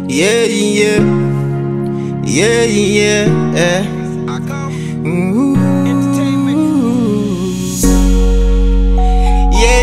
Yeah, yeah, yeah, yeah. Ooh. Yeah,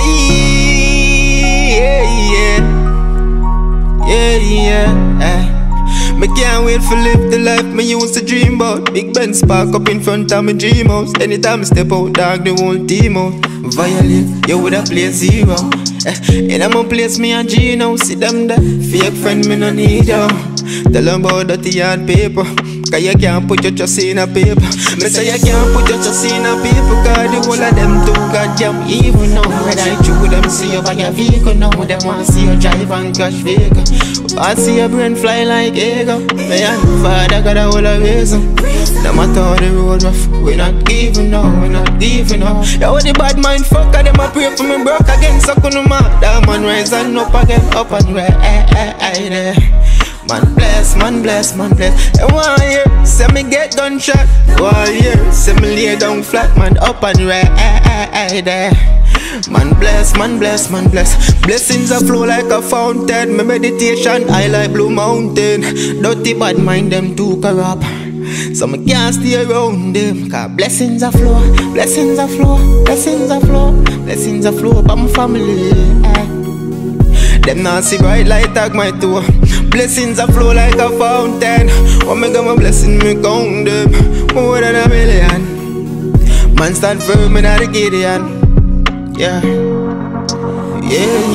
yeah, yeah, yeah. Me can't wait for live the life me used to dream about. Big Ben spark up in front of me dream house. Anytime I step out, dog, the whole team out. Violate, you woulda play zero. In a my place, me and Gino. See them there, fake friend, me no need you. Tell them about dirty hard paper, cause you can't put your trust in a paper. Me say you can't put your trust in a paper, cause the whole of them too goddamn evil now. When I chew them, see you by your vehicle now. Them want see you drive and crash vehicle. I see your brain fly like eagle. Me and father got a whole of reason. No matter how the road rough, we not giving up, we not giving up. Yo, the bad mind fucker, them a pray for me broke again. So couldn't that man rise and up again, up and right there. Man bless, man bless, man bless. And 1 year, say me get gunshot. 1 year, say me lay down flat, man up and right there. Man bless, man bless, man bless. Blessings a flow like a fountain. My meditation high like Blue Mountain. Dirty bad mind them too corrupt, so me can't stay around them. Cause blessings a flow, blessings a flow, blessings a flow, blessings a flow by my family. Them not see bright light tag my toe. Blessings a flow like a fountain. When me got my blessing, me count them more than a million. Man stand firm in the Gideon. Yeah, yeah,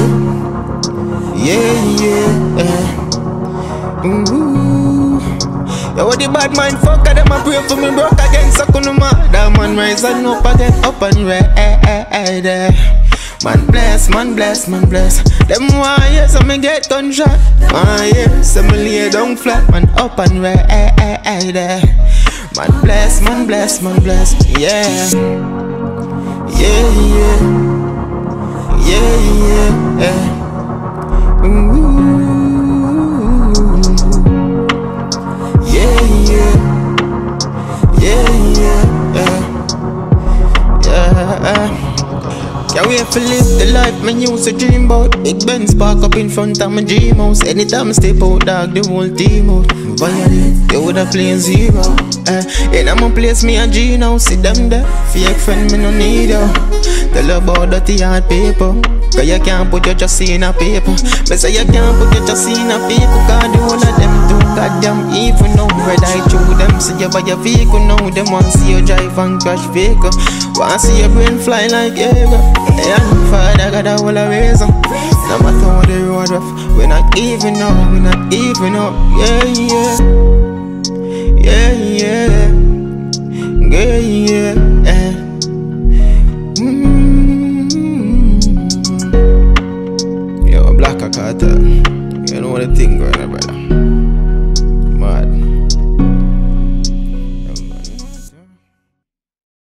yeah, yeah, yeah. Ooh. Yo, what the bad mind fucker, them a pray for me broke again. So couldn't that man rise and up again, up and right there. Man bless, man bless, man bless. Them 1 year, so me get gunshot. 1 year, so me lay down flat, man up and right there. Man bless, man bless, man bless. Yeah. Yeah, yeah, yeah, yeah. Ooh. Yeah, yeah, yeah, yeah, yeah. Can't wait for live the life me used to dream about. Big Ben spark up in front of my dream house. Anytime I step out, dog, the whole team out. Violate, you woulda play zero. In a my place, me and Gino. See them there, fake friend, me no need you. Tell about dirty hard paper, cause you can't put your trust in a paper. Me say you can't put your trust in a paper, cause the whole of them too goddamn evil now. Red eye through them, see you by your vehicle now. Them want see you drive and crash vehicle. Want see your brain fly like eagle. And father got a whole of reason. No matter how the road rough, we not giving up, we not giving up. Yeah, yeah, yeah, yeah, yeah, yeah.